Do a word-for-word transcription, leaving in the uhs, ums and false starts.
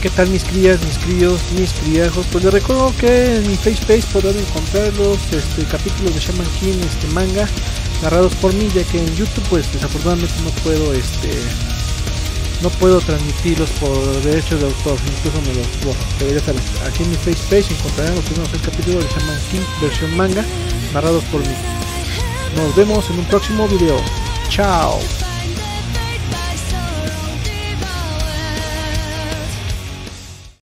¿qué tal mis crías, mis críos, mis criajos? Pues les recuerdo que en mi FacePage podrán encontrar los este, capítulos de Shaman King, este manga, narrados por mí, ya que en YouTube pues desafortunadamente no puedo este no puedo transmitirlos por derechos de autor, incluso me los borro. Pero ya saben, aquí en mi FacePage encontrarán los primeros seis capítulos de Shaman King versión manga, narrados por mí. Nos vemos en un próximo video. Chao.